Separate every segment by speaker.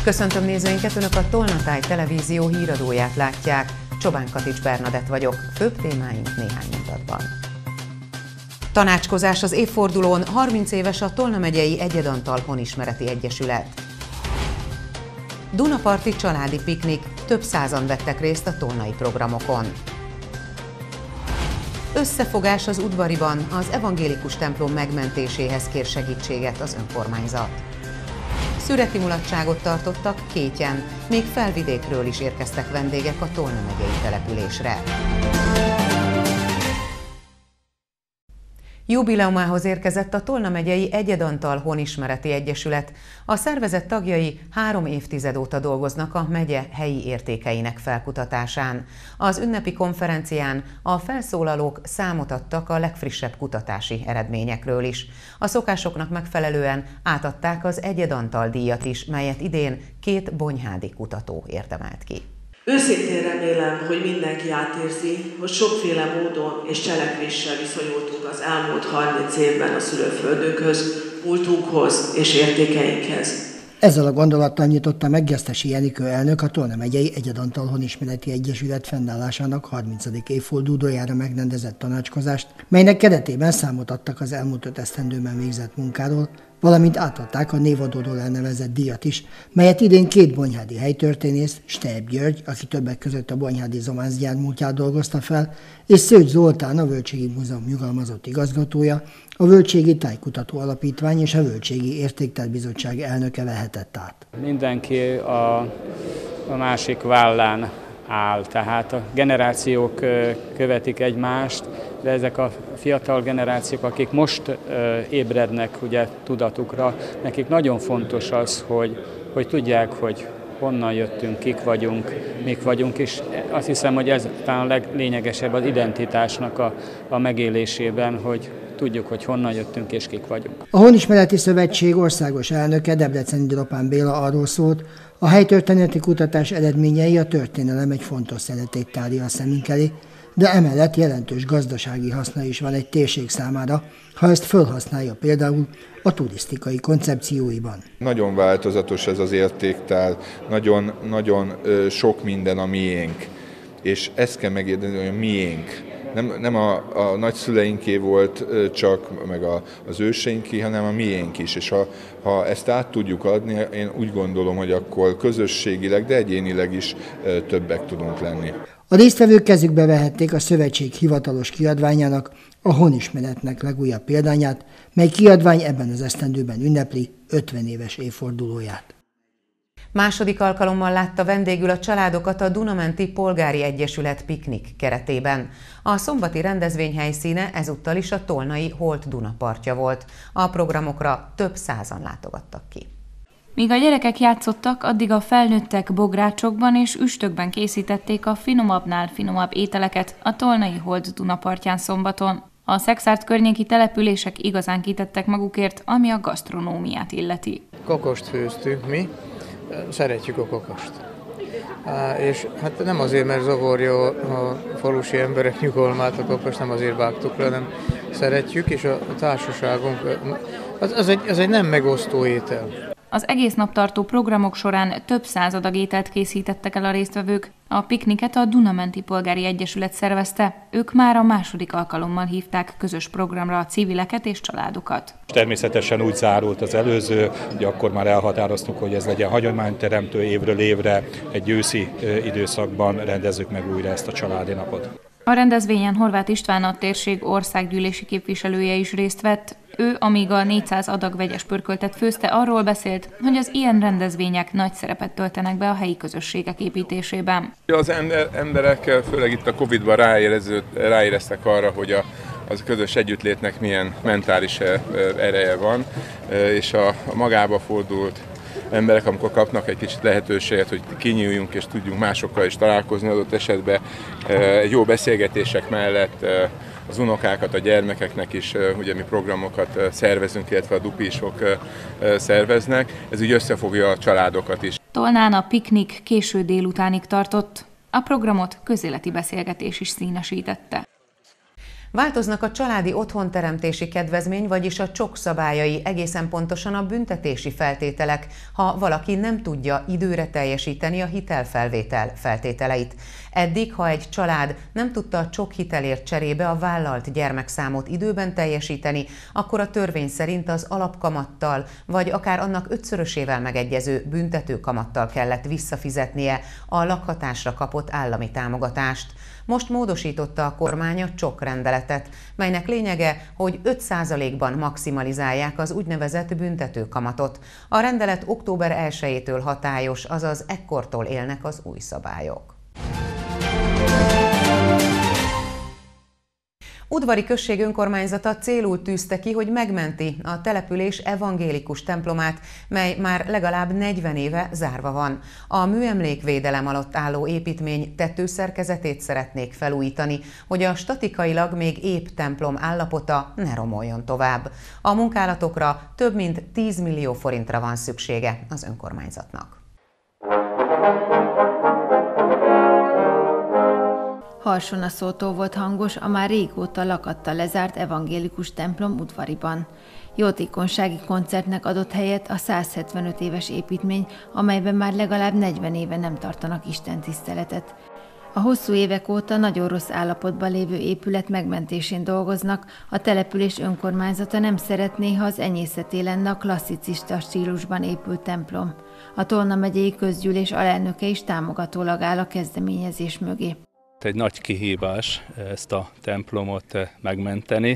Speaker 1: Köszöntöm nézőinket, Önök a Tolnatáj televízió híradóját látják. Csobán Katics Bernadett vagyok, főbb témáink néhány mondatban. Tanácskozás az évfordulón, 30 éves a Tolna megyei Egyedantal Honismereti Egyesület. Dunaparti családi piknik, több százan vettek részt a tolnai programokon. Összefogás az Udvariban, az evangélikus templom megmentéséhez kér segítséget az önkormányzat. Szüreti mulatságot tartottak Kétyen, még Felvidékről is érkeztek vendégek a Tolna megyei településre. Jubileumához érkezett a Tolna megyei Egyedantal Honismereti Egyesület. A szervezet tagjai 3 évtized óta dolgoznak a megye helyi értékeinek felkutatásán. Az ünnepi konferencián a felszólalók számot adtak a legfrissebb kutatási eredményekről is. A szokásoknak megfelelően átadták az Egyedantal díjat is, melyet idén 2 bonyhádi kutató érdemelt ki.
Speaker 2: Őszintén remélem, hogy mindenki átérzi, hogy sokféle módon és cselekvéssel viszonyultunk az elmúlt 30 évben a szülőföldünkhöz, múltunkhoz és értékeinkhez.
Speaker 3: Ezzel a gondolattal nyitotta meg Gesztesi Enikő elnök a Tolna megyei Egyedantal Honismereti Egyesület fennállásának 30. évfordulójára megrendezett tanácskozást, melynek keretében számot adtak az elmúlt 5 esztendőben végzett munkáról, valamint átadták a névadóról elnevezett díjat is, melyet idén 2 bonyhádi helytörténész, Stejb György, aki többek között a bonyhádi zomászgyár múltját dolgozta fel, és Szőcs Zoltán, a Völgységi Múzeum nyugalmazott igazgatója, a Völgységi Tájkutató Alapítvány és a Völgységi Értékterbizottság elnöke vehetett át.
Speaker 4: Mindenki a másik vállán áll, tehát a generációk követik egymást, de ezek a fiatal generációk, akik most ébrednek ugye tudatukra, nekik nagyon fontos az, hogy tudják, hogy honnan jöttünk, kik vagyunk, mik vagyunk, és azt hiszem, hogy ez talán a leglényegesebb az identitásnak a megélésében, hogy tudjuk, hogy honnan jöttünk és kik vagyunk.
Speaker 3: A Honismereti Szövetség országos elnöke, Debreceni Dropán Béla arról szólt, a helytörténeti kutatás eredményei a történelem egy fontos szeletét tárja a szemünk elé, de emellett jelentős gazdasági haszna is van egy térség számára, ha ezt felhasználja például a turisztikai koncepcióiban.
Speaker 5: Nagyon változatos ez az értéktár, nagyon sok minden a miénk, és ezt kell megérteni, hogy a miénk. Nem a nagyszüleinké volt csak, meg az őseinké, hanem a miénk is. És ha ezt át tudjuk adni, én úgy gondolom, hogy akkor közösségileg, de egyénileg is többek tudunk lenni.
Speaker 3: A résztvevők kezükbe vehették a szövetség hivatalos kiadványának, a Honismeretnek legújabb példányát, mely kiadvány ebben az esztendőben ünnepli 50 éves évfordulóját.
Speaker 1: Második alkalommal látta vendégül a családokat a Dunamenti Polgári Egyesület piknik keretében. A szombati rendezvény helyszíne ezúttal is a tolnai Holt Dunapartja volt. A programokra több százan látogattak ki.
Speaker 6: Míg a gyerekek játszottak, addig a felnőttek bográcsokban és üstökben készítették a finomabbnál finomabb ételeket a tolnai Holt Dunapartján szombaton. A Szexárd környéki települések igazán kitettek magukért, ami a gasztronómiát illeti.
Speaker 7: Kokost főztünk mi, szeretjük a kokost. És hát nem azért, mert zavarja a falusi emberek nyugalmát a kokost, nem azért vágtuk le, hanem szeretjük, és a társaságunk az egy nem megosztó étel.
Speaker 6: Az egész nap tartó programok során több száz adag ételt készítettek el a résztvevők. A pikniket a Dunamenti Polgári Egyesület szervezte. Ők már a második alkalommal hívták közös programra a civileket és családokat.
Speaker 8: Természetesen úgy zárult az előző, hogy akkor már elhatároztuk, hogy ez legyen hagyományteremtő évről évre, egy őszi időszakban rendezzük meg újra ezt a családi napot.
Speaker 6: A rendezvényen Horváth István, a térség országgyűlési képviselője is részt vett. Ő, amíg a 400 adag vegyes pörköltet főzte, arról beszélt, hogy az ilyen rendezvények nagy szerepet töltenek be a helyi közösségek építésében.
Speaker 9: Az emberek, főleg itt a Covid-ban ráéreztek arra, hogy az közös együttlétnek milyen mentális ereje van, és a magába fordult emberek, amikor kapnak egy kicsit lehetőséget, hogy kinyíljunk és tudjunk másokkal is találkozni adott esetben, jó beszélgetések mellett az unokákat, a gyermekeknek is ugye mi programokat szervezünk, illetve a duplisok szerveznek. Ez úgy összefogja a családokat is.
Speaker 6: Tolnán a piknik késő délutánig tartott. A programot közéleti beszélgetés is színesítette.
Speaker 1: Változnak a családi otthonteremtési kedvezmény, vagyis a csok szabályai, egészen pontosan a büntetési feltételek, ha valaki nem tudja időre teljesíteni a hitelfelvétel feltételeit. Eddig, ha egy család nem tudta a csok hitelért cserébe a vállalt gyermekszámot időben teljesíteni, akkor a törvény szerint az alapkamattal, vagy akár annak 5-szörösével megegyező büntető kamattal kellett visszafizetnie a lakhatásra kapott állami támogatást. Most módosította a kormány a csok rendeletet, melynek lényege, hogy 5%-ban maximalizálják az úgynevezett büntetőkamatot. A rendelet október 1-től hatályos, azaz ekkortól élnek az új szabályok. Udvari község önkormányzata célul tűzte ki, hogy megmenti a település evangélikus templomát, mely már legalább 40 éve zárva van. A műemlékvédelem alatt álló építmény tetőszerkezetét szeretnék felújítani, hogy a statikailag még épp templom állapota ne romoljon tovább. A munkálatokra több mint 10 millió forintra van szüksége az önkormányzatnak.
Speaker 10: Harsonaszótó volt hangos a már régóta lakattal lezárt evangélikus templom Udvariban. Jótékonysági koncertnek adott helyet a 175 éves építmény, amelyben már legalább 40 éve nem tartanak istentiszteletet. A hosszú évek óta nagyon rossz állapotban lévő épület megmentésén dolgoznak, a település önkormányzata nem szeretné, ha az enyészeté lenne a klasszicista stílusban épült templom. A Tolna megyei közgyűlés alelnöke is támogatólag áll a kezdeményezés mögé.
Speaker 11: Egy nagy kihívás ezt a templomot megmenteni,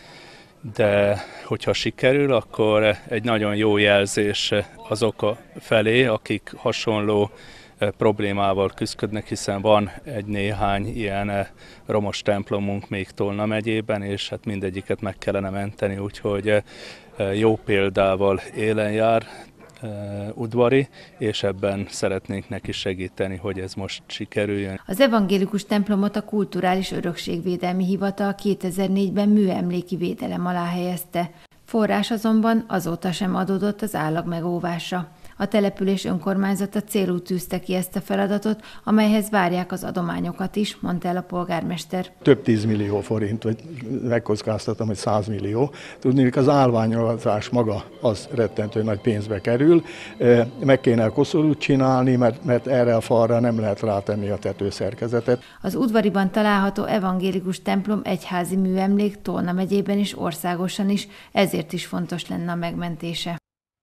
Speaker 11: de hogyha sikerül, akkor egy nagyon jó jelzés azok felé, akik hasonló problémával küzdködnek, hiszen van egy-néhány ilyen romos templomunk még Tolna megyében, és hát mindegyiket meg kellene menteni, úgyhogy jó példával élen jár Udvari, és ebben szeretnénk neki segíteni, hogy ez most sikerüljön.
Speaker 10: Az evangélikus templomot a Kulturális Örökségvédelmi Hivatal 2004-ben műemléki védelem alá helyezte. Forrás azonban azóta sem adódott az állag megóvása. A település önkormányzata célul tűzte ki ezt a feladatot, amelyhez várják az adományokat is, mondta el a polgármester.
Speaker 12: Több 10 millió forint, vagy megkockáztatom, hogy 100 millió. Tudni, hogy az állványolazás maga az rettentő nagy pénzbe kerül. Meg kéne koszorút csinálni, mert erre a falra nem lehet rátenni a tetőszerkezetet.
Speaker 10: Az Udvariban található evangélikus templom egyházi műemlék Tolna megyében is, országosan is, ezért is fontos lenne a megmentése.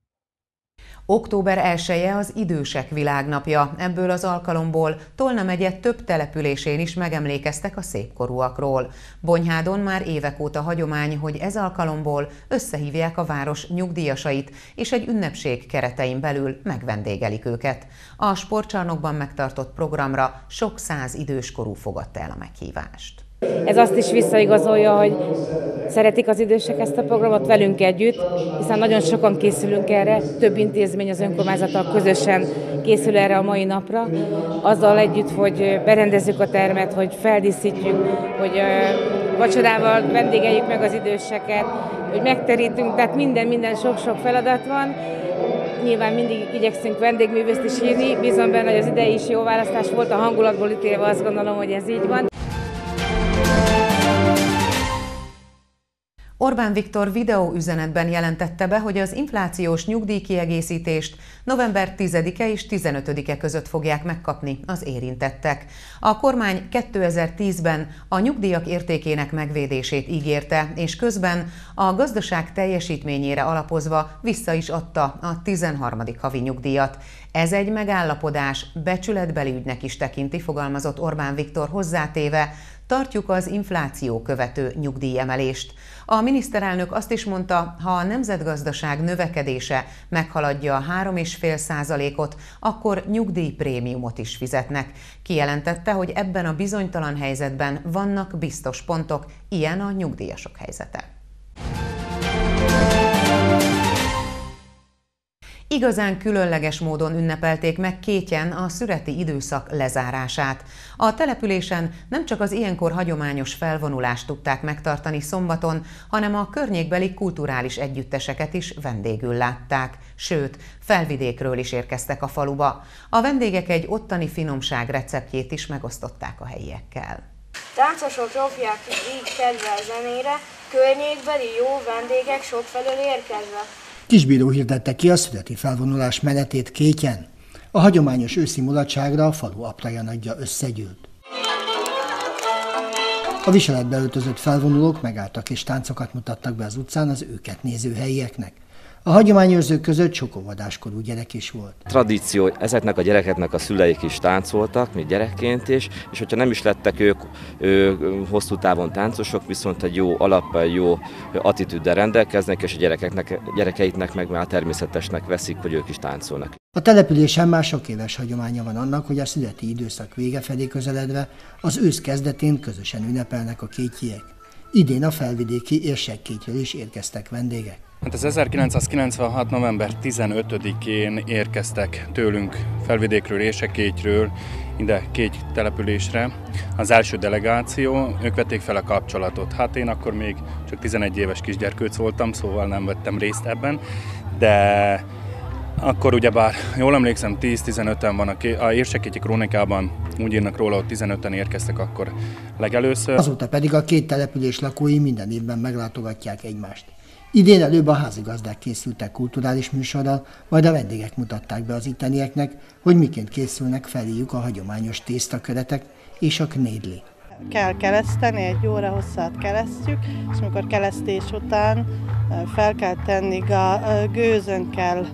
Speaker 1: Október 1-e az Idősek Világnapja. Ebből az alkalomból Tolna megye több településén is megemlékeztek a szépkorúakról. Bonyhádon már évek óta hagyomány, hogy ez alkalomból összehívják a város nyugdíjasait, és egy ünnepség keretein belül megvendégelik őket. A sportcsarnokban megtartott programra sok száz időskorú fogadta el a meghívást.
Speaker 13: Ez azt is visszaigazolja, hogy szeretik az idősek ezt a programot velünk együtt, hiszen nagyon sokan készülünk erre, több intézmény az önkormányzattal közösen készül erre a mai napra. Azzal együtt, hogy berendezzük a termet, hogy feldíszítjük, hogy vacsorával vendégeljük meg az időseket, hogy megterítünk, tehát minden sok-sok feladat van. Nyilván mindig igyekszünk vendégművészt is hívni, bízom benne, hogy az idei is jó választás volt, a hangulatból ítélve azt gondolom, hogy ez így van.
Speaker 1: Orbán Viktor videóüzenetben jelentette be, hogy az inflációs nyugdíjkiegészítést november 10-e és 15-e között fogják megkapni az érintettek. A kormány 2010-ben a nyugdíjak értékének megvédését ígérte, és közben a gazdaság teljesítményére alapozva vissza is adta a 13. havi nyugdíjat. Ez egy megállapodás, becsületbeli ügynek is tekinti, fogalmazott Orbán Viktor hozzátéve, tartjuk az infláció követő nyugdíjemelést. A miniszterelnök azt is mondta, ha a nemzetgazdaság növekedése meghaladja a 3,5%-ot, akkor nyugdíjprémiumot is fizetnek. Kijelentette, hogy ebben a bizonytalan helyzetben vannak biztos pontok, ilyen a nyugdíjasok helyzete. Igazán különleges módon ünnepelték meg Kétyen a szüreti időszak lezárását. A településen nem csak az ilyenkor hagyományos felvonulást tudták megtartani szombaton, hanem a környékbeli kulturális együtteseket is vendégül látták, sőt, felvidékről is érkeztek a faluba. A vendégek egy ottani finomság receptjét is megosztották a helyiekkel.
Speaker 14: Táncosok ropják így kedve a zenére, környékbeli jó vendégek sokfelől érkezve.
Speaker 3: Kisbíró hirdette ki a születi felvonulás menetét Kétyen. A hagyományos őszi mulatságra a falu aptaja nagyja összegyűlt. A viseletbe öltözött felvonulók megálltak és táncokat mutattak be az utcán az őket néző helyieknek. A hagyományőrzők között sok óvodáskorú gyerek is volt.
Speaker 15: Tradíció, ezeknek a gyerekeknek a szüleik is táncoltak, még gyerekként is, és hogyha nem is lettek ők hosszú távon táncosok, viszont egy jó alappal, jó attitűddel rendelkeznek, és a gyerekeiknek meg már természetesnek veszik, hogy ők is táncolnak.
Speaker 3: A településen már sok éves hagyománya van annak, hogy a születi időszak vége felé közeledve az ősz kezdetén közösen ünnepelnek a kétyiek. Idén a felvidéki Érsekkétről is érkeztek vendégek.
Speaker 16: Hát az 1996. november 15-én érkeztek tőlünk Felvidékről, Érsekkétről, ide Kéty településre az első delegáció, ők vették fel a kapcsolatot. Hát én akkor még csak 11 éves kisgyerkőc voltam, szóval nem vettem részt ebben, de akkor ugyebár, jól emlékszem, 10-15-en van a Érsekkétyi krónikában, úgy írnak róla, hogy 15-en érkeztek akkor legelőször.
Speaker 3: Azóta pedig a két település lakói minden évben meglátogatják egymást. Idén előbb a házigazdák készültek kulturális műsorral, majd a vendégek mutatták be az ittenieknek, hogy miként készülnek feléjük a hagyományos tésztaköretek és a knédli.
Speaker 17: Kell kereszteni, egy óra hosszát keresztjük, és amikor keresztés után fel kell tenni, gőzön kell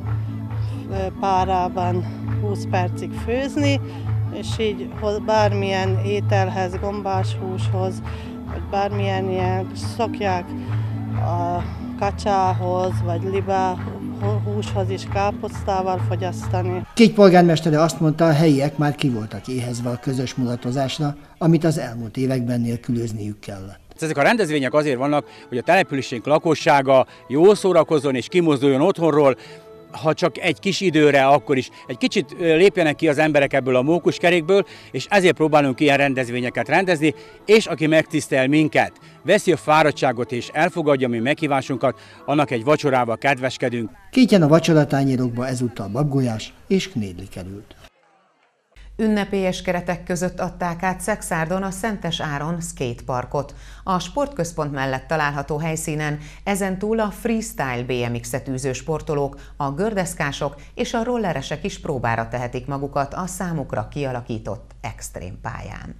Speaker 17: párában 20 percig főzni, és így bármilyen ételhez, gombás húshoz, vagy bármilyen ilyen szokják a kacsához, vagy libá húshoz is káposztával fogyasztani.
Speaker 3: Kéty polgármestere azt mondta, a helyiek már ki voltak éhezve a közös mulatozásra, amit az elmúlt években nélkülözniük kellett.
Speaker 18: Ezek a rendezvények azért vannak, hogy a településünk lakossága jól szórakozzon és kimozduljon otthonról, ha csak egy kis időre, akkor is egy kicsit lépjenek ki az emberek ebből a mókuskerékből, és ezért próbálunk ilyen rendezvényeket rendezni, és aki megtisztel minket, veszi a fáradtságot és elfogadja mi meghívásunkat, annak egy vacsorával kedveskedünk.
Speaker 3: Kétyen a vacsoratányérokba ezúttal babgolyás és knédli került.
Speaker 1: Ünnepélyes keretek között adták át Szekszárdon a Szentes Áron skateparkot. A sportközpont mellett található helyszínen ezentúl a freestyle BMX-et űző sportolók, a gördeszkások és a rolleresek is próbára tehetik magukat a számukra kialakított extrém pályán.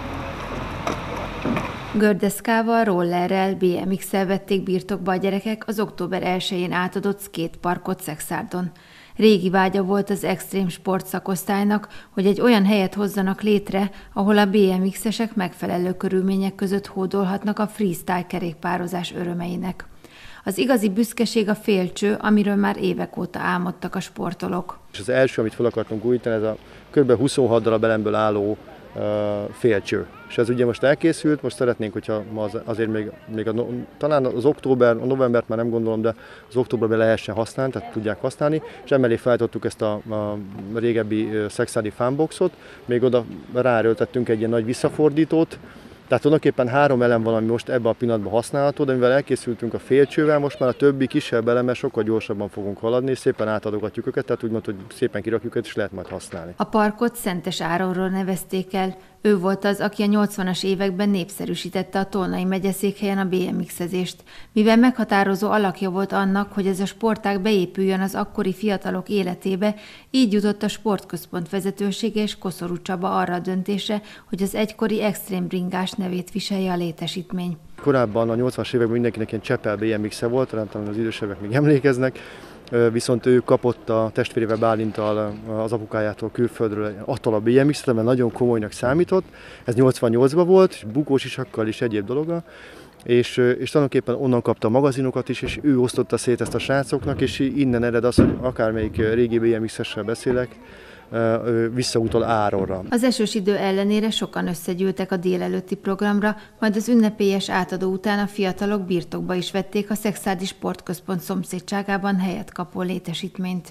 Speaker 10: Gördeszkával, rollerrel, BMX-el vették birtokba a gyerekek az október 1-én átadott skateparkot Szekszárdon. Régi vágya volt az extrém sport szakosztálynak, hogy egy olyan helyet hozzanak létre, ahol a BMX-esek megfelelő körülmények között hódolhatnak a freestyle kerékpározás örömeinek. Az igazi büszkeség a félcső, amiről már évek óta álmodtak a sportolók.
Speaker 19: És az első, amit fel akartunk újítani, ez a kb. 26 darab elemből álló félcső. És ez ugye most elkészült, most szeretnénk, hogyha azért még talán az október, a novembert már nem gondolom, de az októberben lehessen használni, tehát tudják használni, és emellé feltottuk ezt a régebbi szexádi fanboxot, még oda ráerőltettünk egy ilyen nagy visszafordítót, tehát tulajdonképpen 3 elem van, ami most ebben a pillanatban használható, de mivel elkészültünk a félcsővel, most már a többi kisebb elemmel sokkal gyorsabban fogunk haladni, és szépen átadogatjuk őket, tehát úgymond, hogy szépen kirakjuk őket, és lehet majd használni.
Speaker 10: A parkot Szentes Áronról nevezték el. Ő volt az, aki a 80-as években népszerűsítette a Tolnai megyeszékhelyen a BMX-ezést. Mivel meghatározó alakja volt annak, hogy ez a sportág beépüljön az akkori fiatalok életébe, így jutott a sportközpont vezetősége és Koszorú Csaba arra a döntésre, hogy az egykori extrém bringás nevét viselje a létesítmény.
Speaker 19: Korábban a 80-as években mindenkinek ilyen Csepel BMX-e volt, talán az idősebbek még emlékeznek, viszont ő kapott a testvérével Bálinttal az apukájától külföldről attól a BMX-et, mert nagyon komolynak számított. Ez 88-ban volt, és bukós isakkal és egyéb dologa. És tulajdonképpen onnan kapta a magazinokat is, és ő osztotta szét ezt a srácoknak, és innen ered az, hogy akármelyik régi BMX-essel beszélek, visszautal Áronra.
Speaker 10: Az esős idő ellenére sokan összegyűltek a délelőtti programra, majd az ünnepélyes átadó után a fiatalok birtokba is vették a Szekszádi Sportközpont szomszédságában helyet kapó létesítményt.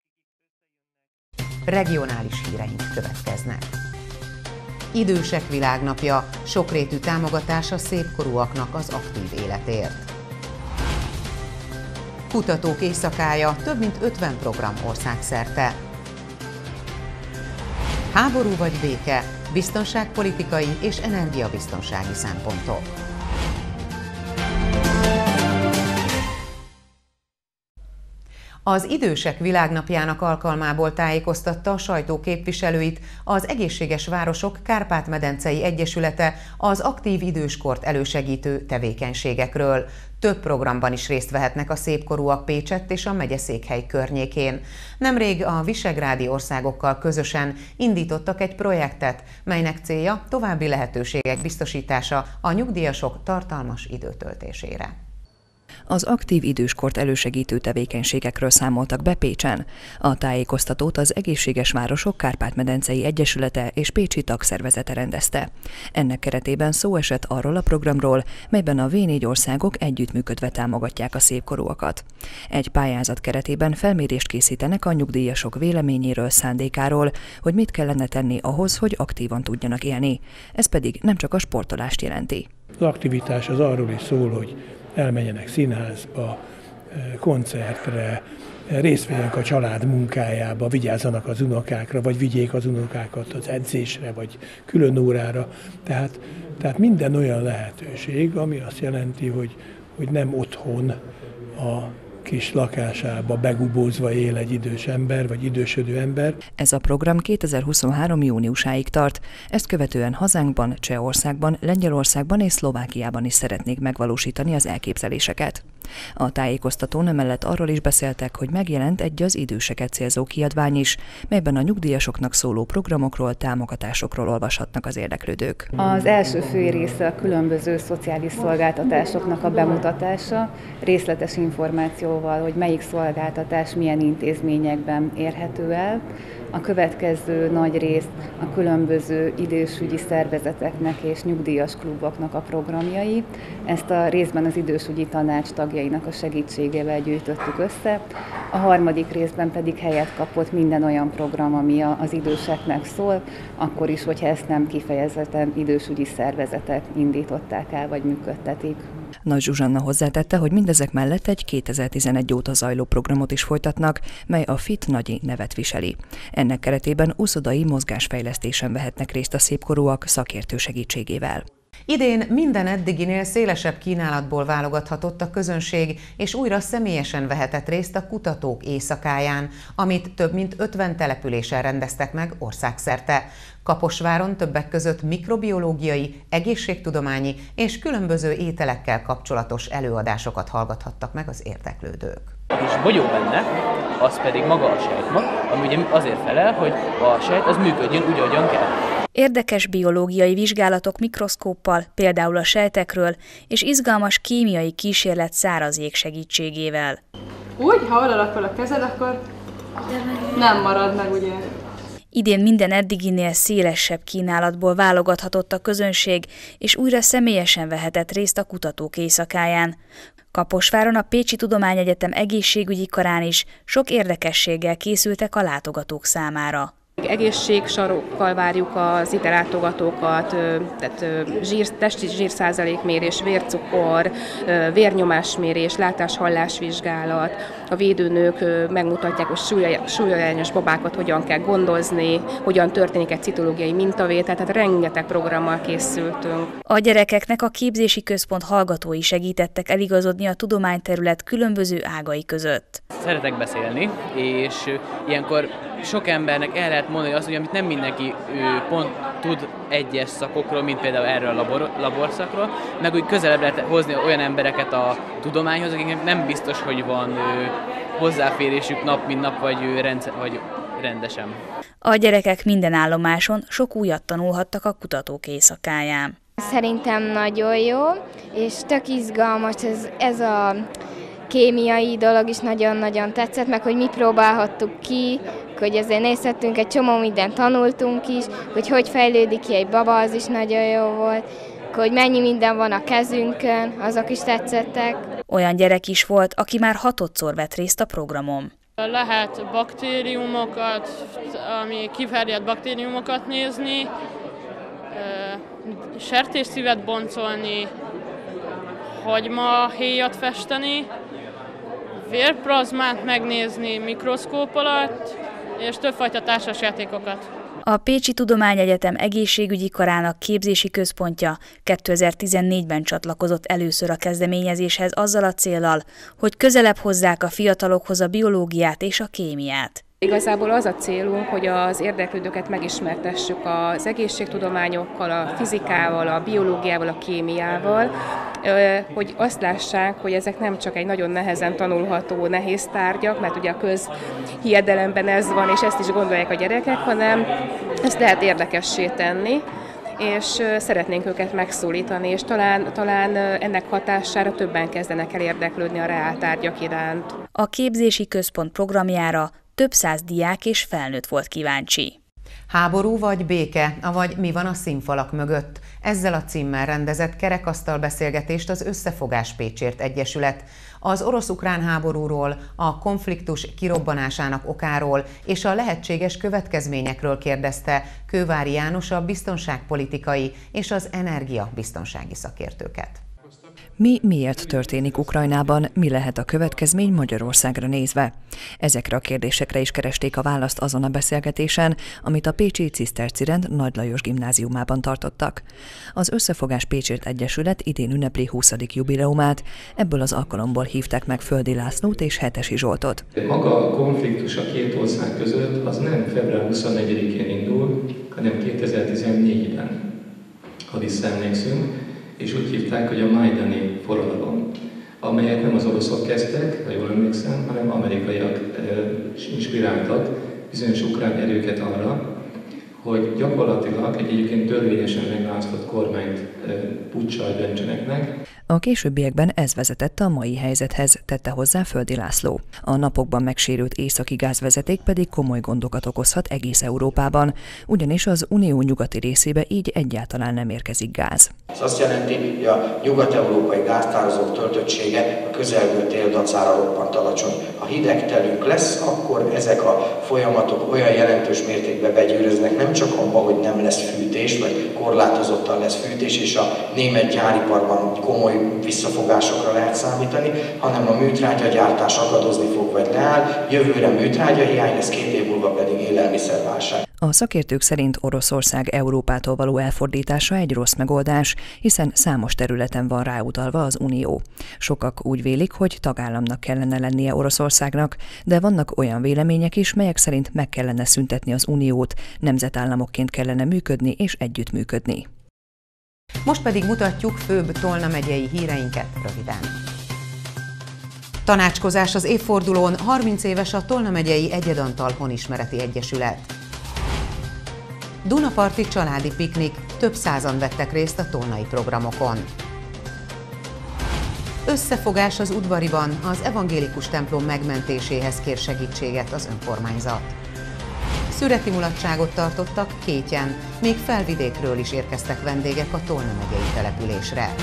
Speaker 1: Regionális híreink következnek. Idősek világnapja, sokrétű támogatás a szépkorúaknak az aktív életért. Kutatók éjszakája, több mint 50 program országszerte. Háború vagy béke? biztonságpolitikai és energiabiztonsági szempontok. Az Idősek Világnapjának alkalmából tájékoztatta a sajtó képviselőit az Egészséges Városok Kárpát-medencei Egyesülete az aktív időskort elősegítő tevékenységekről. Több programban is részt vehetnek a szépkorúak Pécsett és a megyeszékhely környékén. Nemrég a visegrádi országokkal közösen indítottak egy projektet, melynek célja további lehetőségek biztosítása a nyugdíjasok tartalmas időtöltésére.
Speaker 20: Az aktív időskort elősegítő tevékenységekről számoltak be Pécsen. A tájékoztatót az Egészséges Városok Kárpát-medencei Egyesülete és Pécsi tagszervezete rendezte. Ennek keretében szó esett arról a programról, melyben a V4 országok együttműködve támogatják a szépkorúakat. Egy pályázat keretében felmérést készítenek a nyugdíjasok véleményéről, szándékáról, hogy mit kellene tenni ahhoz, hogy aktívan tudjanak élni. Ez pedig nem csak a sportolást jelenti.
Speaker 21: Az aktivitás az arról is szól, hogy elmenjenek színházba, koncertre, részt vegyenek a család munkájába, vigyázzanak az unokákra, vagy vigyék az unokákat az edzésre, vagy külön órára. Tehát minden olyan lehetőség, ami azt jelenti, hogy nem otthon a kis lakásába begubózva él egy idős ember, vagy idősödő ember.
Speaker 20: Ez a program 2023. júniusáig tart. Ezt követően hazánkban, Csehországban, Lengyelországban és Szlovákiában is szeretnék megvalósítani az elképzeléseket. A tájékoztatón emellett arról is beszéltek, hogy megjelent egy az időseket célzó kiadvány is, melyben a nyugdíjasoknak szóló programokról, támogatásokról olvashatnak az érdeklődők.
Speaker 22: Az első fő része a különböző szociális szolgáltatásoknak a bemutatása, részletes információval, hogy melyik szolgáltatás milyen intézményekben érhető el. A következő nagy rész a különböző idősügyi szervezeteknek és nyugdíjas kluboknak a programjai. Ezt a részben az idősügyi tanács tagjainak a segítségével gyűjtöttük össze. A harmadik részben pedig helyet kapott minden olyan program, ami az időseknek szól, akkor is, hogyha ezt nem kifejezetten idősügyi szervezetek indították el vagy működtetik.
Speaker 20: Nagy Zsuzsanna hozzátette, hogy mindezek mellett egy 2011 óta zajló programot is folytatnak, mely a Fit Nagyi nevet viseli. Ennek keretében úszodai mozgásfejlesztésen vehetnek részt a szépkorúak szakértő segítségével.
Speaker 1: Idén minden eddiginél szélesebb kínálatból válogathatott a közönség, és újra személyesen vehetett részt a Kutatók Éjszakáján, amit több mint 50 településen rendeztek meg országszerte. Kaposváron többek között mikrobiológiai, egészségtudományi és különböző ételekkel kapcsolatos előadásokat hallgathattak meg az érdeklődők.
Speaker 23: És bogyó benne, az pedig maga a sejtmag, ami ugye azért felel, hogy a sejt az működjön úgy, ahogyan kell.
Speaker 24: Érdekes biológiai vizsgálatok mikroszkóppal, például a sejtekről, és izgalmas kémiai kísérlet száraz jég segítségével.
Speaker 25: Úgy, ha oda rakod a kezed, akkor nem marad meg, ugye?
Speaker 24: Idén minden eddiginél szélesebb kínálatból válogathatott a közönség, és újra személyesen vehetett részt a Kutatók Éjszakáján. Kaposváron a Pécsi Tudományegyetem egészségügyi karán is sok érdekességgel készültek a látogatók számára.
Speaker 26: Egészségsarokkal várjuk az ide látogatókat, tehát testi zsírszázalékmérés, vércukor, vérnyomásmérés, látás-hallásvizsgálat. A védőnők megmutatják, hogy súlyarányos babákat hogyan kell gondozni, hogyan történik egy citológiai mintavétel, tehát rengeteg programmal készültünk.
Speaker 24: A gyerekeknek a képzési központ hallgatói segítettek eligazodni a tudományterület különböző ágai között.
Speaker 23: Szeretek beszélni, és ilyenkor sok embernek el lehet mondani azt, hogy amit nem mindenki pont tud egyes szakokról, mint például erről a laborszakról, meg úgy közelebb lehet hozni olyan embereket a tudományhoz, akiknek nem biztos, hogy van hozzáférésük nap, mint nap, vagy rendesen.
Speaker 24: A gyerekek minden állomáson sok újat tanulhattak a Kutatók Éjszakáján.
Speaker 14: Szerintem nagyon jó, és tök izgalmas ez a kémiai dolog is nagyon-nagyon tetszett, meg hogy mi próbálhattuk ki, hogy azért nézhettünk, egy csomó mindent tanultunk is, hogy fejlődik ki egy baba, az is nagyon jó volt, hogy mennyi minden van a kezünkön, azok is tetszettek.
Speaker 24: Olyan gyerek is volt, aki már 6-szor vett részt a programon.
Speaker 25: Lehet baktériumokat, ami kifejlett baktériumokat nézni, sertésszívet boncolni, hagymahéjat festeni, vérplazmát megnézni mikroszkóp alatt, és többfajta társasjátékokat.
Speaker 24: A A Pécsi Tudományegyetem egészségügyi karának képzési központja 2014-ben csatlakozott először a kezdeményezéshez azzal a céllal, hogy közelebb hozzák a fiatalokhoz a biológiát és a kémiát.
Speaker 26: Igazából az a célunk, hogy az érdeklődőket megismertessük az egészségtudományokkal, a fizikával, a biológiával, a kémiával, hogy azt lássák, hogy ezek nem csak egy nagyon nehezen tanulható nehéz tárgyak, mert ugye a közhiedelemben ez van, és ezt is gondolják a gyerekek, hanem ezt lehet érdekessé tenni, és szeretnénk őket megszólítani, és talán ennek hatására többen kezdenek el érdeklődni a reáltárgyak iránt.
Speaker 24: A képzési központ programjára több száz diák és felnőtt volt kíváncsi.
Speaker 1: Háború vagy béke, avagy mi van a színfalak mögött? Ezzel a címmel rendezett kerekasztal beszélgetést az Összefogás Pécsért Egyesület. Az orosz-ukrán háborúról, a konfliktus kirobbanásának okáról és a lehetséges következményekről kérdezte Kővári János a biztonságpolitikai és az energiabiztonsági szakértőket.
Speaker 20: Miért történik Ukrajnában, mi lehet a következmény Magyarországra nézve? Ezekre a kérdésekre is keresték a választ azon a beszélgetésen, amit a pécsi Cisztercirend Nagy Lajos gimnáziumában tartottak. Az Összefogás Pécsért Egyesület idén ünnepli 20. jubileumát, ebből az alkalomból hívták meg Földi Lászlót és Hetesi Zsoltot.
Speaker 2: Maga a konfliktus a két ország között az nem február 24-én indul, hanem 2014-ben, ha visszaemlékszünk, és úgy hívták, hogy a majdani forradalom, amelyet nem az oroszok kezdtek, ha jól emlékszem, hanem amerikaiak inspiráltak bizonyos ukrán erőket arra, hogy gyakorlatilag egy egyébként törvényesen megválasztott kormányt puccsal döntsenek meg.
Speaker 20: A későbbiekben ez vezetett a mai helyzethez, tette hozzá Földi László. A napokban megsérült északi gázvezeték pedig komoly gondokat okozhat egész Európában, ugyanis az unió nyugati részébe így egyáltalán nem érkezik gáz.
Speaker 4: Ez azt jelenti, hogy a nyugat-európai gáztározók töltöttsége a közelgő tél dacára roppant alacsony. Ha hideg telünk lesz, akkor ezek a folyamatok olyan jelentős mértékben begyűröznek, nem csak abban, hogy nem lesz fűtés, vagy korlátozottan lesz fűtés, és a német gyáriparban komoly visszafogásokra lehet számítani, hanem a műtrágyagyártás akadozni fog, vagy leáll, jövőre műtrágyahiány lesz, 2 év múlva pedig élelmiszerválság.
Speaker 20: A szakértők szerint Oroszország Európától való elfordítása egy rossz megoldás, hiszen számos területen van ráutalva az Unió. Sokak úgy vélik, hogy tagállamnak kellene lennie Oroszországnak, de vannak olyan vélemények is, melyek szerint meg kellene szüntetni az Uniót, nemzetállamokként kellene működni és együttműködni.
Speaker 1: Most pedig mutatjuk főbb Tolna megyei híreinket röviden. Tanácskozás az évfordulón, 30 éves a Tolna megyei Egyedantal Honismereti Egyesület. Dunaparti családi piknik, több százan vettek részt a tolnai programokon. Összefogás az Udvariban, az evangélikus templom megmentéséhez kér segítséget az önkormányzat. Szüreti mulatságot tartottak Kétyen, még Felvidékről is érkeztek vendégek a Tolna megyei településre.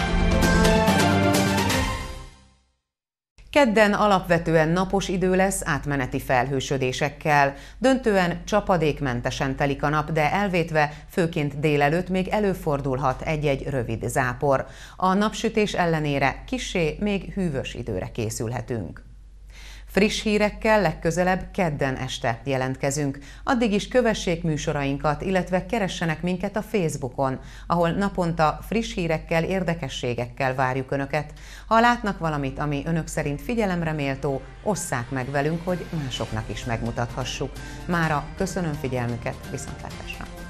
Speaker 1: Kedden alapvetően napos idő lesz átmeneti felhősödésekkel. Döntően csapadékmentesen telik a nap, de elvétve főként délelőtt még előfordulhat egy-egy rövid zápor. A napsütés ellenére kissé még hűvös időre készülhetünk. Friss hírekkel legközelebb kedden este jelentkezünk. Addig is kövessék műsorainkat, illetve keressenek minket a Facebookon, ahol naponta friss hírekkel, érdekességekkel várjuk Önöket. Ha látnak valamit, ami Önök szerint figyelemre méltó, osszák meg velünk, hogy másoknak is megmutathassuk. Mára köszönöm figyelmüket, viszontlátásra!